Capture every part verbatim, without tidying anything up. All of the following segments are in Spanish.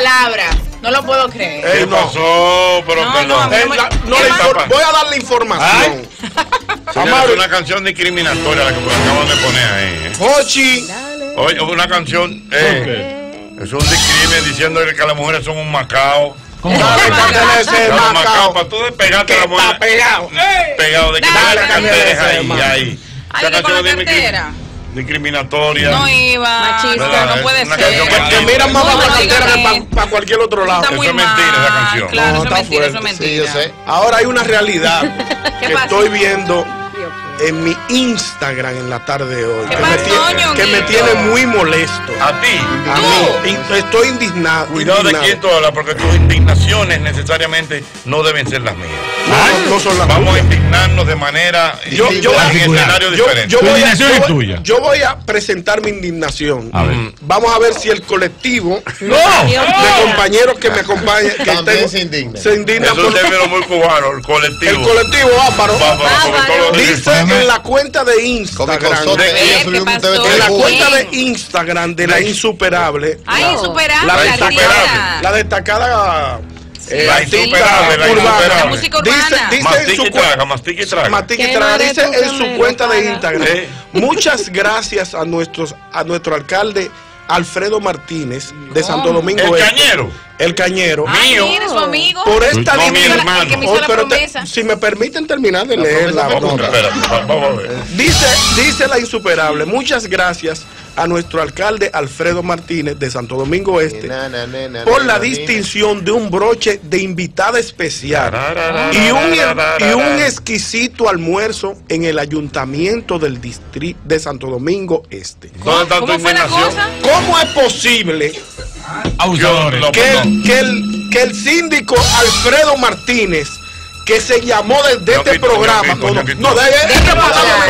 palabra. No lo puedo creer. ¿Qué pasó? Pero no, perdón. no, Eh, no, la- no, no le no, infor- voy a dar la información. Señores, es una canción discriminatoria la que me acaban de poner ahí. ¿eh? Jochi. Oye, una canción. Eh, es un discrimen diciendo que las mujeres son un macao. ¿Cómo? Dale, cántale ese Macao. macao. Para tú despegarte la mujer. Está pegado. Pegado de que Dale, la cántale cartera ese, ahí. man. ahí. Ay, Esa que con canción la es cartera. discriminatoria. No iba. Machista, ¿Verdad? no puede Una ser. canción Que miran más No, para la cartera dígame. que para cualquier otro lado. Está muy Eso es mentira mal. esa canción. Claro, No, eso es está mentira, eso es fuerte. mentira. Sí, yo sé. Ahora hay una realidad ¿Qué que pasó? estoy viendo en mi Instagram en la tarde de hoy. ¿Qué que, pasó, me tiene, que me Ñonguito? tiene muy molesto. A ti. A mí. Y estoy indignado. Cuidado de indignado. quién tú hablas, porque tus indignaciones necesariamente no deben ser las mías. No, no son las Vamos tuyas. a indignarnos de manera Yo, yo, en escenarios yo, diferentes. yo voy a, indignación yo es voy- tuya. yo voy a presentar mi indignación. A ver. Mm. Vamos a ver si el colectivo ¡No! de compañeros que me acompañan que También tengo- se indigna. se indigna Es un por término muy cubano, el colectivo. el colectivo Bárbaro. Bárbaro, sobre todo- Dice en la cuenta de Instagram, Comicosote, ¿Qué ella subió un pasó? T V en la T V. cuenta de ¿Quién? Instagram de la insuperable, Ay, insuperable. la La destacada, insuperable. la destacada eh, La artista insuperable, la urbana. insuperable. La música urbana. Dice, dice en Mastica su y cuen- traga, mastica y traga. Mastica y Que traga. no Dice eres tú en que su me cuenta lo de pagas. Instagram. Eh. Muchas gracias a nuestros a nuestro alcalde Alfredo Martínez de Santo Domingo El Este, cañero. el cañero. Ay, mío. mire, su amigo. Por esta No, mi divina- hermano. El que me hizo Oh, la pero te- promesa. si me permiten terminar de leer la promesa nota. Espérate, va- vamos a ver. Dice, dice la insuperable, muchas gracias a nuestro alcalde Alfredo Martínez de Santo Domingo Este Na, na, na, na, por na, la na, distinción de un broche de invitada especial y un, y un exquisito almuerzo en el ayuntamiento del distrito de Santo Domingo Este. ¿Dónde está tu ¿Cómo fue la indignación? cosa? ¿Cómo es posible Abusadores. Yo- que no. el, que el, que el síndico Alfredo Martínez, que se llamó desde este Ñonguito, programa, Ñonguito, no, no, Ñonguito. no, de, de este programa,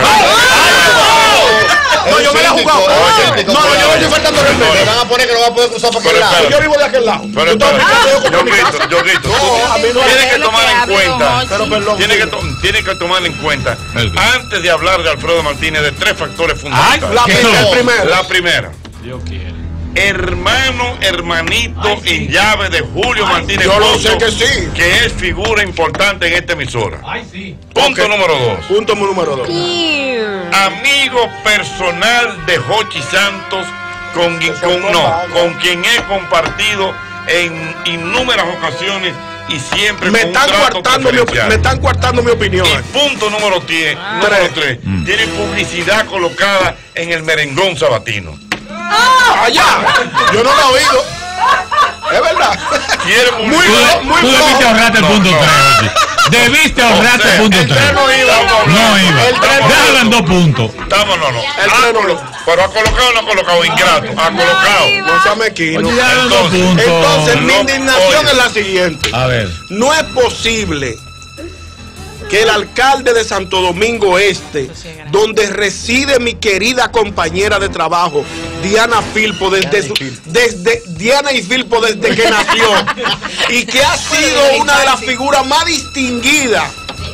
no, yo me la he jugado, no, no, yo no estoy faltando Me respeto. van a poner que no va a poder cruzar para aquel Pero lado. espérate. Yo vivo de aquel lado. Pero Yo tengo mi casa, yo espérate, compro mi yo casa. grito, yo grito. No, a mí no Tienes que es lo tomar que en hablo, cuenta. Jochi. Pero perdón. Tiene que, to- tiene que tomar en cuenta, El- antes de hablar de Alfredo Martínez, de tres factores Ay, fundamentales. La ¿qué primera, son? el primero. La primera, Dios quiere. hermano, hermanito en llave de Julio Martínez yo lo Pozo, sé que sí. que es figura importante en esta emisora. Ay, sí. Punto Ok. número dos. Punto número dos. Amigo personal de Jochi Santos, con, con- no, con quien he compartido en innúmeras ocasiones y siempre Me con un están trato coartando mi, op- preferencial. me están coartando mi opinión. Y punto número diez, número Tres. tres, tiene publicidad colocada en el merengón sabatino. Ah, allá. Yo no lo he oído. Es verdad. Quiere Muy publicidad. bien, muy Tú bien. debiste ahorrarte el No, punto no. tres. Debiste ahorrarte el punto el tres. tren no iba. No iba. El tren no Déjalo en iba. dos puntos. Estamos, no, no. El Ha tren no colo- iba. Pero ha colocado o no ha colocado, ingrato. Ha colocado. No seas mezquino. Oye, déjalo en dos Entonces- puntos. Entonces, mi No, indignación oye. es la siguiente. A ver. No es posible que el alcalde de Santo Domingo Este, donde reside mi querida compañera de trabajo, Diana Filpo, desde su, desde Diana y Filpo desde que nació, y que ha sido una de las figuras más distinguidas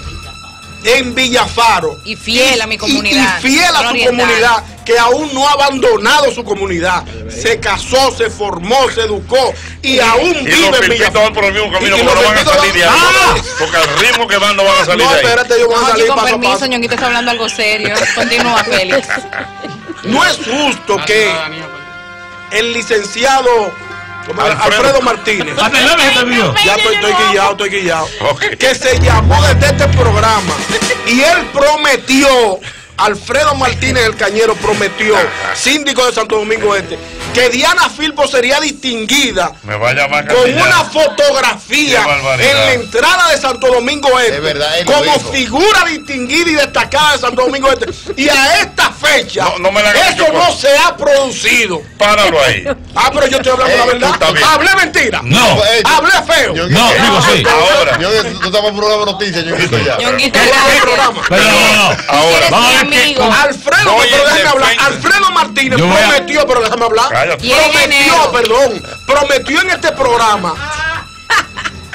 en Villafaro. Y fiel a mi Y- comunidad. Y, fiel a su Oriental. comunidad, que aún no ha abandonado su comunidad. Se casó, se formó, se educó y aún Y vive los en pilpitos Villafaro. van por el mismo camino, Y- y porque los no van a pilpitos salir de ahí. van- ¡Ah! Porque al ritmo que van no van a salir No, de ahí. espérate, yo voy a No, salir con paso a permiso, paso. Ñonguito está hablando algo serio. Continúa, Félix. No es justo que el licenciado ¿cómo era? Alfredo. Alfredo Martínez, Hasta el nombre se te olvidó. ya estoy, estoy guillado, estoy guillado, Ok. que se llamó desde este programa y él prometió, Alfredo Martínez el Cañero prometió, síndico de Santo Domingo Este, que Diana Filpo sería distinguida Me va a llamar con Castillano. una fotografía Qué barbaridad. en la entrada de Santo Domingo Este, Es verdad, él lo como dijo. figura distinguida y destacada de Santo Domingo Este, y a esta fecha No, no me la hagas eso yo, no Juan. se ha producido. Páralo ahí. Ah, pero yo estoy hablando Eh, la tú verdad. estás bien. Hablé mentira. No. Eh, Hablé feo. Ñonguito, No, digo sí. Ahora. Ñonguito, tú estás para un programa de noticias, Ñonguito, ya. Ñonguito, ¿Qué gracias. programa? Pero no, no, no. Ahora. Eres Vamos a mi ver qué- amigo. Alfredo, Voy pero en déjame hablar. defensa. Alfredo Martínez Yo voy a- prometió, pero déjame hablar. Cállate. Y en Prometió, enero. perdón, prometió en este programa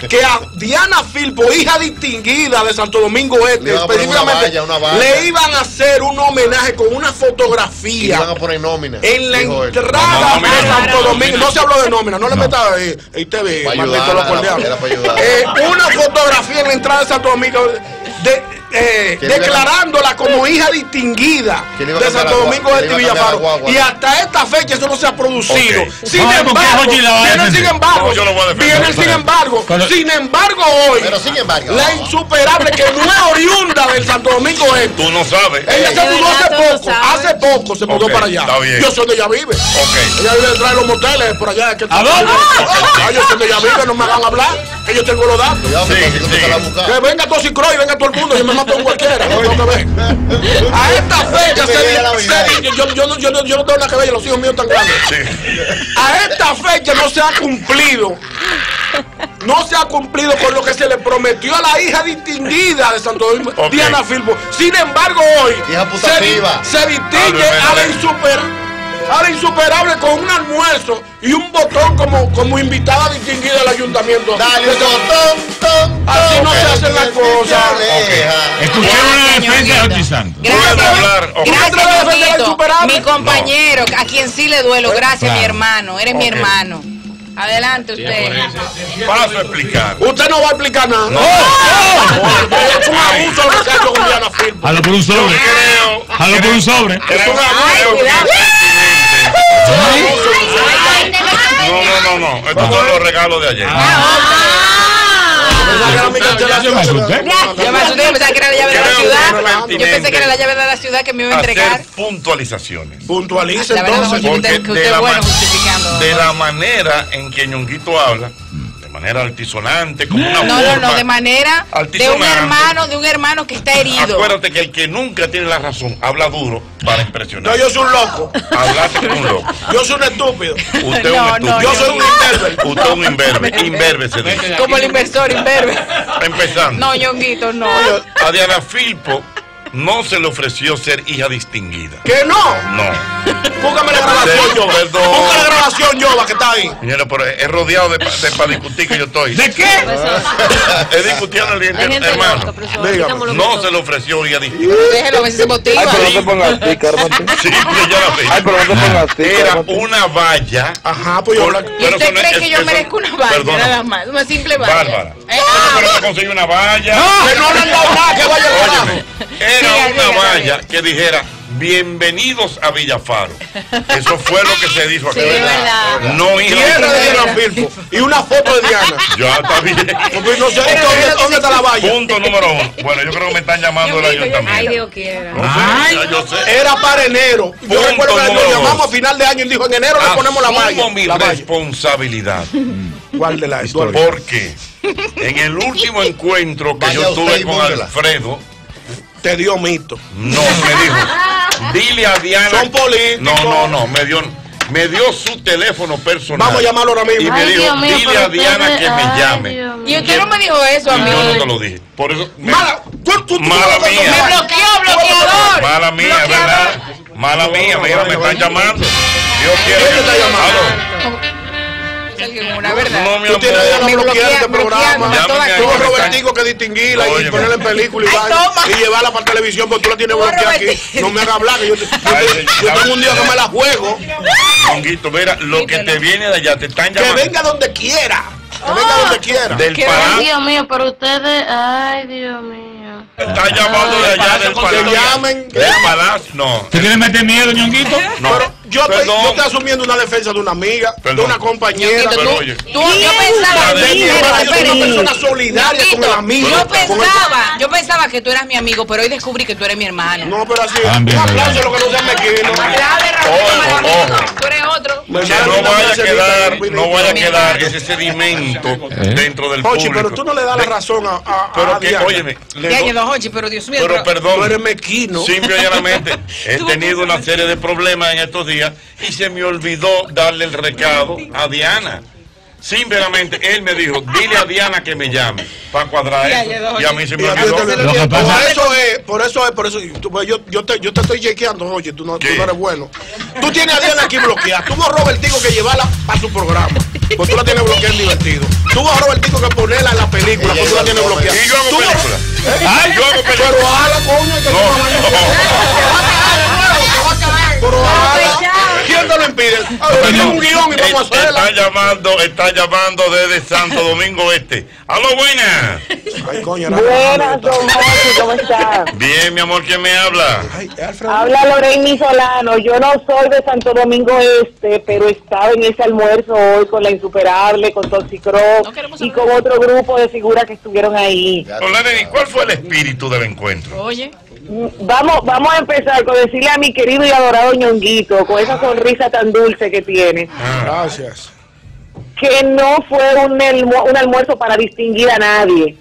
que a Diana Filpo, hija distinguida de Santo Domingo Este, Le iban a poner una específicamente, valla, una valla. le iban a hacer un homenaje con una Y fotografía van a poner nómina. en la dijo él. entrada No, no, nómina de no. Santo Domingo. No se habló de nómina, no le No. meta ahí, ahí te ve, Para maldito ayudar, los cordiales. era para ayudar. Eh, una fotografía en la entrada de Santo Domingo de, eh, Que le iba a- declarándola como hija distinguida Que le iba a de cambiar Santo la Domingo gua- Este que y le iba a cambiar la Villafaro. guagua. Y hasta esta fecha eso no se ha producido. Ok. Sin Vamos, ¿por qué embargo, Jochi la va a viene defender? sin embargo, No, yo lo voy a defender. viene sin embargo, Pero- sin embargo hoy, Pero sin embargo. la insuperable que no es oriunda del Santo Domingo Este. Tú no sabes. Ella se De mudó verdad, hace tú lo poco, sabes. hace poco se mudó Ok, para allá. está bien. Yo sé donde ella vive. Ok. Ella vive detrás de los moteles por allá. Que ¿A dónde? Ah, yo sé donde ella vive, no me hagan hablar, que yo tengo los datos. Cuidado, Sí, que entonces sí. te la busca. Que venga todo Cicro y venga todo el mundo, yo me mato con cualquiera. No tengo que ver. A esta fecha Que se, venga la se- vida. yo, yo, yo, no- yo, no- yo no tengo nada que ver, los hijos míos tan grandes. Sí. A esta fecha no se ha cumplido. No se ha cumplido con lo que se le prometió a la hija distinguida de Santo Domingo, Ok. Diana Filpo. Sin embargo, hoy Hija puta se, di- piba. se distingue Ah, no, a la, no, no. insuper, a la insuperable con un almuerzo y un botón como, como invitada distinguida del ayuntamiento. Dale De un San- botón, ton, Así ton, no se que hacen las te cosas. aleja. Escuché una defensa de Jochi Santos. Pueden hablar. Ok. Gracias, Gracias, defender al Ñonguito. insuperable? Mi compañero, a quien sí le duelo. Gracias, Claro. mi hermano. Eres mi Ok. hermano. Adelante usted. Paso a explicar. Usted no va a explicar nada. No. Es un abuso lo que se ha hecho con Diana Filpo. Jalo por un sobre. Creo. Jalo por un sobre. creo- Es un creo abuso. que es pertinente. No, no, no, no. Estos son los regalos de ayer. Pensaba que era mi cancelación. Yo me asusté. Yo me asusté, yo pensaba que era la llave de la Creo que ciudad. no es Yo pensé que era la llave de la ciudad que me iba a entregar. Hacer puntualizaciones. Puntualice La verdad, entonces. Jochi, Porque que usted de es la, bueno ma- justificando. de la manera en que Ñonguito habla, de manera altisonante, como una No, no, forma. no, de manera de un altisonante. hermano, de un hermano que está herido. Acuérdate que el que nunca tiene la razón habla duro para No, impresionar. yo soy un loco. Hablaste como un loco. Yo soy un estúpido. Usted es No, un no, estúpido. Yo soy un imberbe. Usted es un imberbe. Imberbe se dice. Como el inversor, imberbe. Empezando. No, Ñonguito, no. A Diana Filpo no se le ofreció ser hija distinguida. ¿Que no? No. Búscame la grabación, Sí, yo. perdón. Búscame la grabación, yo, que está ahí. Señora, pero es rodeado de, de para discutir que yo estoy. ¿De qué? Es discutiendo el Hay gente hermano. loca, profesor. Dígame. Quitamos los No votos. se le ofreció hija distinguida. Déjelo, a ver si se motiva. Ay, pero no te pongas así, cálmate. Simple y llanamente. Ay, pero no te pongas así, Era cálmate. una valla. Ajá, pues yo Por- la... ¿Y pero usted eso no es- cree que yo eso- merezco una valla? Perdona. Nada más, una simple valla. Bárbara. Eh, Pero te conseguí una valla. Que no le han dado nada, que vaya al carajo. Óyeme, era Diga, una diga, valla que dijera bienvenidos a Villafaro. Eso fue lo que se dijo aquí. Sí, es verdad. No hija Tierra de distinguida. Diana Filpo. Y una foto de Diana. Ya está bien. Porque no sé dónde, dónde está la valla. Punto número uno. Bueno, yo creo que me están llamando del Ñonguito, yo- ayuntamiento. Ay, Dios quiera. No sé, Ay. ya yo sé. Era para enero. Yo Punto recuerdo que número nos dos. llamamos a final de año y él dijo, en enero le ponemos la valla. Asumo mi La valla. responsabilidad. Guárdela, historia. Porque en el último encuentro que Vaya yo usted tuve y con búsquela. Alfredo, Te dio mito. no me dijo, dile a Diana. Son políticos. No, no, no, me dio, me dio su teléfono personal. Vamos a llamarlo ahora Y mismo. me Ay, dijo, Dios mío, dile pero a Diana ustedes- que me ay, llame. Dios mío. Y usted no me dijo eso a Y mí. yo no te lo dije. Por eso. me- Mala, tú, tú, tú, Mala tú- tú- mía. Me tú- bloqueó, bloqueador. Mala mía, Bloqueador. ¿verdad? Mala mía, mira, me están llamando. Dios quiera. ¿Quién te está que- llamando? Aló. Una verdad. No, mi Tú tienes amor. que Me bloquear bloquea- este programa. bloqueando a toda Llame Tuvo ahí. cosa. Robertico que distinguirla y Óyeme. ponerla en película y, Ay, vaina, toma. y llevarla para televisión, porque tú la tienes Toma, bloqueada aquí. Robertico. No me hagas hablar, que yo, te- yo, Ay, te- sí, yo ya- tengo un día que me la juego. Monguito, mira, lo que te viene de allá, te están Que llamando. venga donde quiera. Que venga donde quiera. Del Qué Ay, palacio. Dios mío, pero ustedes. Ay, Dios mío. Está llamando de allá del Que palacio. llamen. que Del llamen. palacio. No. ¿Te quieres meter miedo, Ñonguito? No. Pero yo estoy, Perdón. yo estoy asumiendo una defensa de una amiga, de Perdón. una compañera. Pero Tú- oye. tú- yo pensaba, de De mi Mira, hermana, yo soy una espera, persona solidaria con el amigo. yo con el- pensaba, yo pensaba que tú eras mi amigo, pero hoy descubrí que tú eres mi hermano. No, pero así, También, un aplauso ¿verdad? lo que no sea mequino. Ojo, ojo. Tú eres otro. Me Que sale no una vaya a cervecita, quedar, un no vaya a vinito. quedar ese sedimento dentro del Ochi, público. pero tú no le das la De- razón a, a, Pero a que, Diana. óyeme, le ¿Qué doy- año, don Hochi? Pero Dios mío. pero Tú eres perdón, mequino. simple y llanamente, he tenido una serie de problemas en estos días y se me olvidó darle el recado a Diana. Simplemente él me dijo, dile a Diana que me llame para cuadrar Ya, eso. ya, don Y a Hochi. mí se me Y a ti olvidó. te- Lo que por pasa- eso es, por eso es, por eso tú- pues, yo, yo, te, yo te estoy chequeando, oye, tú no, tú ¿Qué? no eres bueno. Tú tienes a Diana aquí bloqueada. Tuvo Robertico que llevarla para su programa. pues tú la tienes bloqueada en divertido. Tú a Robertico que ponerla en la película, pues tú la tienes bloqueada. Y yo hago Tú no- película. ¿Eh? Ay, yo hago película. Pero hágala, coño, que No, tú Pero hágala. ¿Quién te lo impide? A ver, tiene un guión y vamos a Está hacerla. llamando, está llamando desde Santo Domingo Este. ¡Aló, buena! Ay, coño, era- Buenas, don Jorge, ¿cómo estás? Bien, mi amor, ¿quién me habla? Ay, Alfredo. Habla Lorraine Solano. Yo no soy de Santo Domingo Este, pero estaba en ese almuerzo hoy con La Insuperable, con Toxicro y con otro grupo de figuras que estuvieron ahí. Olane, ¿cuál fue el espíritu del encuentro? Oye. Vamos, vamos a empezar con decirle a mi querido y adorado Ñonguito, con esa sonrisa tan dulce que tiene, Gracias. que no fue un, elmo- un almuerzo para distinguir a nadie.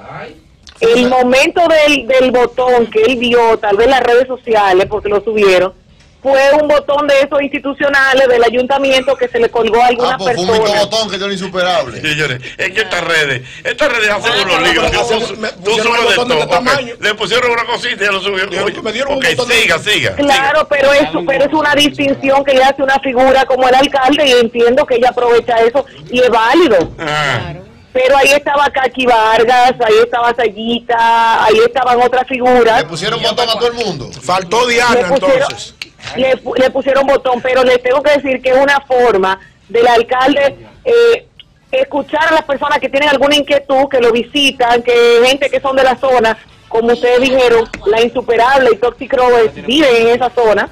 El momento del, del botón que él vio, tal vez en las redes sociales, porque lo subieron, fue un botón de esos institucionales del ayuntamiento que se le colgó a algunas Ah, pues fue un personas. botón que yo era insuperable. Señores, es que estas redes, estas redes hacen Ah, unos no, líos. pero Tú, me- tú me tú pusieron subes un de botón de todo. este ok. tamaño. Le pusieron una cosita y ya lo subió. Dijeron Oye, que me dieron un ok, botón de- siga, siga. Claro, pero es, pero es una distinción que le hace una figura como el alcalde y entiendo que ella aprovecha eso y es válido. siga. Ah. Pero ahí estaba Kaki Vargas, ahí estaba Sayita, ahí estaban otras figuras. Le pusieron botón a todo el mundo. Faltó Diana, Le pusieron, entonces. le, pu- le pusieron botón, pero les tengo que decir que es una forma del alcalde eh, escuchar a las personas que tienen alguna inquietud, que lo visitan, que gente que son de la zona, como ustedes dijeron, La Insuperable y Toxic Rovers viven en esa zona,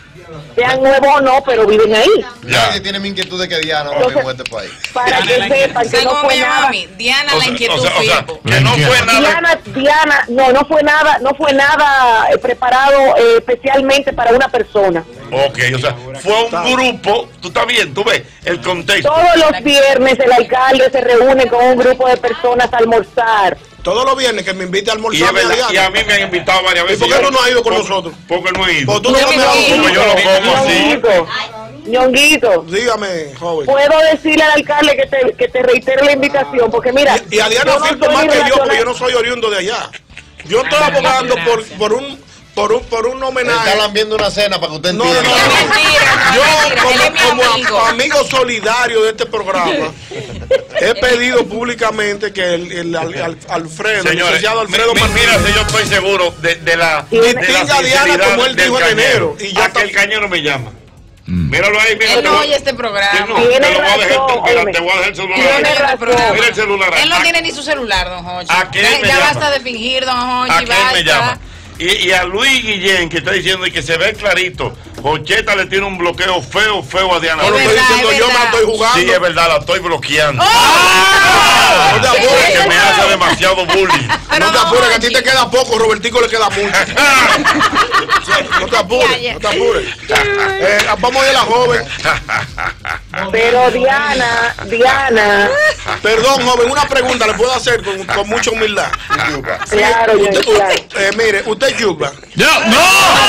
sean nuevos o no, pero viven ahí. Nadie tiene mi inquietud de que Diana ahora mismo en este país. Para que sepan que ¿Sabes no cómo fue me llama nada. a mí? Diana O la sea, inquietud o sea, o sea, Firpo. que no fue nada. Diana, Diana, no, no fue nada, no fue nada eh, preparado eh, especialmente para una persona. Ok, o sea, fue un grupo. Tú estás bien, tú ves el contexto. Todos los viernes el alcalde se reúne con un grupo de personas a almorzar. Todos los viernes que me invite a Y, almorzar. es verdad, Diana. y a mí me han invitado varias ¿Y veces. por qué tú no has ido con Por- nosotros? Porque no he ido. Pues tú no Yo me me has digo, Porque yo lo como así. Ñonguito, Ñonguito, Dígame, joven. puedo decirle al alcalde que te, que te reitere la invitación, porque mira, Y, y a Diana yo no Firpo soy más ni que yo, porque relacionada- yo no soy oriundo de allá. Yo estoy Ay, abogando por, gracias. por un por un por un Está homenaje. lambiendo una cena para que usted No, no, entienda. no, no. Es mentira, no es Yo mentira, él es mi como, como amigo. a- amigo solidario de este programa he pedido públicamente que el, el al- al- Alfredo, el Señores, licenciado Alfredo mi- mi- Martínez, mira, si yo estoy seguro de, de la, Y de la distinga a Diana sinceridad como él del dijo en cañero. enero, y ya A está- que el cañero me llama. Míralo ahí, mira. Él te no lo- oye este programa. Sí, no, Tiene te lo voy a dejar, razón, mira, hombre. te voy a dejar el celular. Tiene ahí. razón. Mira el celular. Él no ¿A- tiene ni su celular, don Hochi. ¿A quién Ya, me ya llama? basta de fingir, don Hochi. ¿A quién me basta. llama? Y, y a Luis Guillén, que está diciendo y que se ve clarito, Jocheta le tiene un bloqueo feo, feo a Diana. no lo Es estoy verdad, diciendo es yo, me la verdad. estoy jugando. Sí, es verdad, la estoy bloqueando. No te apures, Porque me hace demasiado bullying. Pero no te don apures, que a ti Hochi, te queda poco, Robertico le queda mucho. No te apures, no te apures. Eh, vamos a ir a la joven. Pero Diana, Diana, Perdón, joven, una pregunta le puedo hacer con, con mucha humildad. claro, yo Usted- claro. eh, mire, usted es yucla. Yo, no,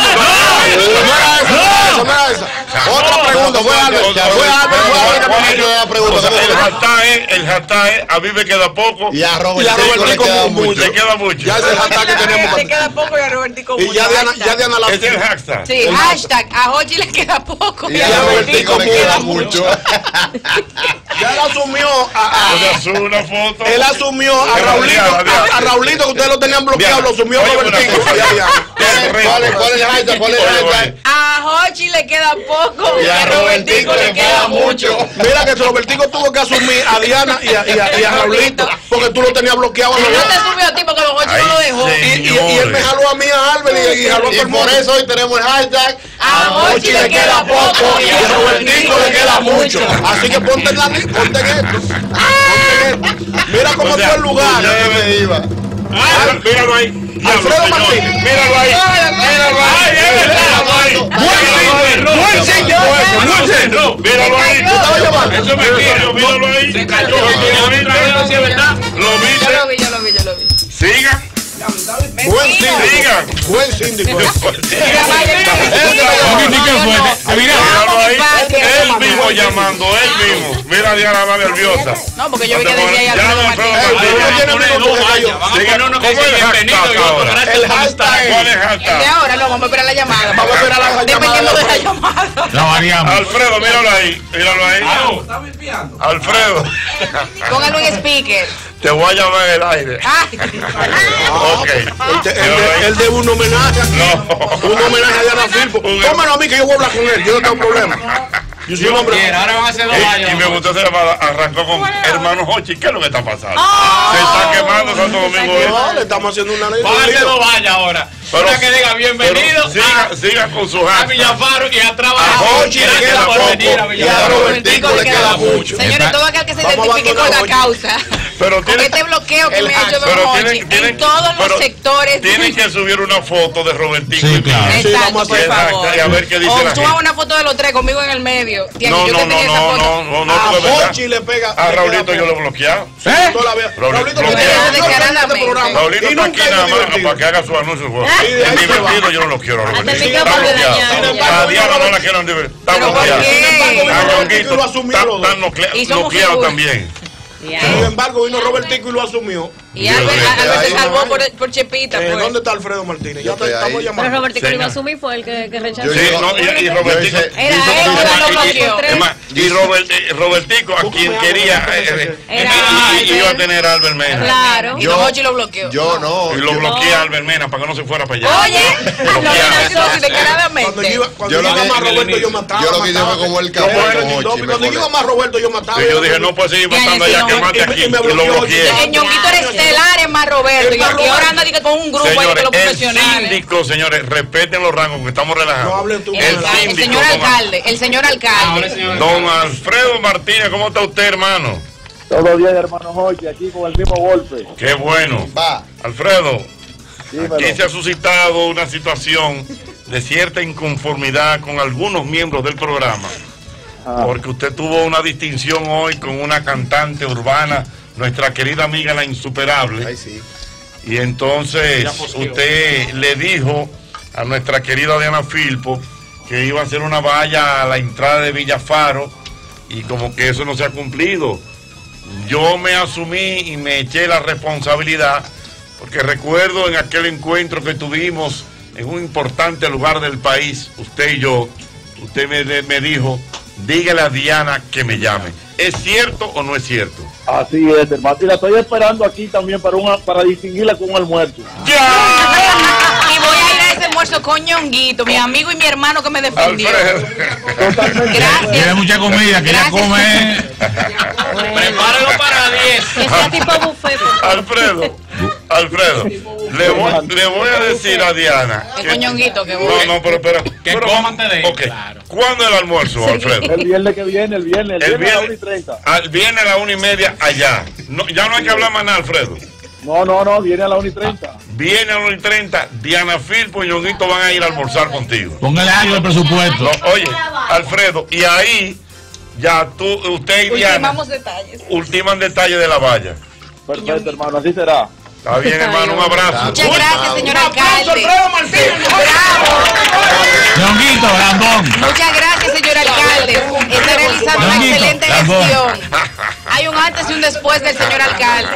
No era esa, no era esa, no era esa. Otra pregunta, fue Albert, fue Albert, fue Albert. ¿Cuál es la pregunta? O sea, el hashtag es, el hashtag es, a mí me queda poco. Y a Y a Robertico le Robertico queda mucho. mucho. Le queda mucho. Ya es el hashtag que tenemos. Le queda poco y a Robertico Y mucho. ya Diana, Hashtag. ya Diana la Es el hashtag. Sí, hashtag, a Hochi le queda poco Y y a a Robertico Robertico le le queda queda mucho. mucho. ya él asumió a, O a- sea, sube una foto. él asumió a Pero Raulito, Diana, Diana. a, a Raulito que ustedes lo tenían bloqueado, lo asumió Oye, una Robertico. cosa. Y a Diana. ¿Cuál es cuál es el hashtag? ¿Cuál es el Oye, oye. hashtag? A Hochi le queda poco Y a Robertico le queda mucho. Mira que Robertico tuvo que asumir a Diana y a, y a, y a Raulito porque tú lo tenías bloqueado a los Y no dos. te subió a ti porque don Hochi Ay, no lo dejó. sí. Y, y, y él me jaló a mí a Albert y, y jaló a todo Y el mundo. por eso hoy tenemos el hashtag. A Hochi le queda poco y a Robertico le queda mucho. Así que ponte en, la, ponte en esto. Ponte en esto. Mira cómo O sea, fue el lugar. Ya me iba. Ah, míralo ahí. Alfredo Diablo, Martínez. señor. Míralo ahí. Míralo ahí. Míralo ahí. Buen sitio ese, buen sitio. No, míralo ahí. estaba llamando? Eso es mentira. Míralo ahí. Se cayó. Lo Yo lo viste. vi, yo lo vi, yo lo vi. Siga. Buen síndico. Digan. Buen síndico. Míralo ahí. Él mismo llamando, él mismo. Mira a Diana más nerviosa. No, porque yo vi que decía ya Alfredo Martínez. ¿Cómo es el hashtag ahora? El hashtag. ¿Cuál es el El de hashtag? ahora, no, vamos a esperar la llamada. Vamos a esperar la llamada. Dependiendo de la llamada. La variamos. Alfredo, míralo ahí. Míralo ahí. Alfredo. Póngalo en speaker. Te voy a llamar en el aire. Ay. Ok. Él de- él de- él debe un homenaje aquí. No. Un homenaje a Diana Filpo. Tómalo a mí que yo voy a hablar con él. Yo no tengo problema. Yo soy un hombre. Ahora van a hacer dos Y, años. y me gustó esa llamada, arrancó con hermano Hochi, ¿qué es lo que está pasando? Se está quemando Santo Domingo. ¿eh? No, le estamos haciendo una ley. Van a hacer dos vallas ahora. Pero- Una que diga bienvenido Pero siga, a, siga con su a hashtag. Villafaro y atrás A va Hochi le Gracias queda por poco venir a Y a Villafaro. Robertico le queda mucho. Señores, todo aquel que se Vamos a identifique con la abandonar, causa. Pero Con tiene, este bloqueo que el me ha hecho hack. Don pero Hochi tienen, tienen, en todos pero los sectores. tienen que subir una foto de Robertico. Sí, y claro. Miguel. Sí, Exacto, vamos a por hacer favor. y a ver qué dice O la suban gente. una foto de los tres conmigo en el medio. Tiago, No, yo no, que no, tenía esa no, foto. no, no, no, A porque es verdad. Hochi le pega. A le Raulito queda yo lo he poco. bloqueado. ¿Eh? Todavía. Raulito, Raulito bloqueado. no quiere Descaradamente. programa. Raulito Y está nunca aquí es nada más divertido. para que haga su anuncio. Y de ahí Es se divertido, va. yo no lo quiero. Hasta el Robertico. micrófono Está bloqueado. dañado. Sin embargo, A Diana no Robert- la quieren divertir. Está ¿Pero por bloqueado. qué? A Robertico Ñonguito lo asumió está- los dos. está nuclea- Y somos nucleado figuras. también. Sin embargo, vino Robertico y lo asumió. Y Albert, Albert se Ahí, salvó ahí. por, por Chepita. Eh, pues. ¿Dónde está Alfredo Martínez? Ya Yo te estoy estamos ahí. Pero llamando. Robertico Señor. iba a asumir fue el que, que rechazó. Yo- Sí, no, y, y Robertico. Yo hice- Era hice él, como- pero lo y- bloqueó. es más, y Robert, eh, Robertico, a quien quería, eh, eh, Era y- y- iba a Albert. tener a Albert Mena. Claro. Y Don Hochi lo bloqueó. Yo no. Y lo yo- bloqueé a Albert Mena para que no se fuera para allá. Oye, lo amenazó Cuando yo descaradamente. iba, cuando Yo yo lo iba que- más a Roberto, yo mataba. yo lo que hice mataba. fue como el Yo capo era con el Hochi, Dindó, me Cuando yo iba acordé. más a Roberto, yo mataba. Y yo dije, no puede seguir Ya, pasando ya, allá, no, que mate y me- aquí. y me Y lo bloqueó. bloqueé. El Ñonguito era estelar en más Roberto. Y Es más aquí ahora Roberto. anda dice, con un grupo ahí de Señores, los el profesionales. síndico, señores, respeten los rangos, que estamos relajando. No hablen tú. El, El alcalde, el síndico, señor don- alcalde, el señor alcalde. Don Alfredo Martínez, ¿cómo está usted, hermano? Todo bien, hermano Hochi, aquí con el mismo golpe. Qué bueno. Va. Alfredo, Dímelo. aquí se ha suscitado una situación de cierta inconformidad con algunos miembros del programa, Ah. porque usted tuvo una distinción hoy con una cantante urbana, nuestra querida amiga La Insuperable, Ay, sí. y entonces usted le dijo a nuestra querida Diana Filpo que iba a hacer una valla a la entrada de Villafaro, y como que eso no se ha cumplido. Yo me asumí y me eché la responsabilidad, porque recuerdo en aquel encuentro que tuvimos en un importante lugar del país, usted y yo, usted me, me dijo, dígale a Diana que me llame. ¿Es cierto o no es cierto? Así es, hermano. Y la estoy esperando aquí también para una, para distinguirla con un almuerzo. ¡Ya! Y voy a ir a ese almuerzo con Ñonguito, mi amigo y mi hermano que me defendió. Alfredo. Totalmente. Gracias. Tiene mucha comida, quería Gracias. comer. Prepáralo para diez. Que sea tipo buffet. por favor. Alfredo, Alfredo, le voy, le voy a decir a Diana. Es que- con Ñonguito que voy. No, no, pero espera. Que pero- coman te den, Ok. claro. ¿Cuándo es el almuerzo, Alfredo? El viernes que viene, el viernes, el, El viernes a la una y viernes, treinta. al- viene a la una y media allá. No, ya no hay que hablar más nada, Alfredo. No, no, no, viene a la una y treinta. Viene a la una y treinta, Diana Filpo y Ñonguito van a ir a almorzar contigo. Póngale algo de presupuesto. No, oye, Alfredo, y ahí ya tú, usted y Diana Ultimamos detalles. ultiman detalle de la valla. Perfecto, hermano, así será. Está bien, hermano, un abrazo. Muchas gracias, señor alcalde. Alfredo Martínez. Bravo. Ñonguito, Lambón. Muchas gracias, señor alcalde. Está realizando una Ñonguito, excelente Lambón. gestión. Hay un antes y un después del señor alcalde.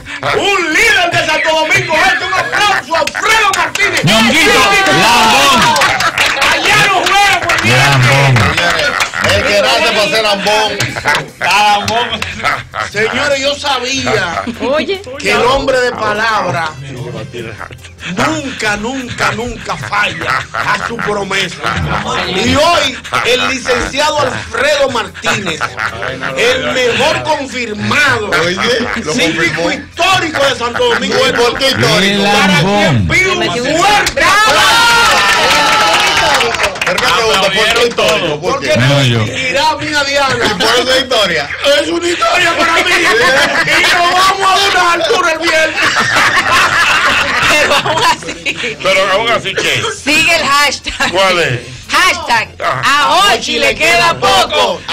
Un líder de Santo Domingo Este. Un aplauso a Alfredo Martínez. Ñonguito, Lambón. Allá no juega por mí. Lambón. El que nace para ser lambón. Señores, yo sabía Oye. que el hombre de palabra nunca, nunca, nunca falla a su promesa. Y hoy el licenciado Alfredo Martínez, el mejor confirmado, Oye, lo síndico confirmó. histórico de Santo Domingo ¿Y por qué Este, histórico? para quien Lambón. pido un metió un- fuerte ¿Por qué pregunta? ¿Por qué histórico? ¿Por porque qué? No, yo. dirá mía Diana. Por eso es historia. Es una historia para mí. Y nos vamos a donar por el viernes. Pero aún así, Pero aún así, ¿qué? sigue el hashtag. ¿Cuál es? Hashtag, Ah. a Hochi le queda poco,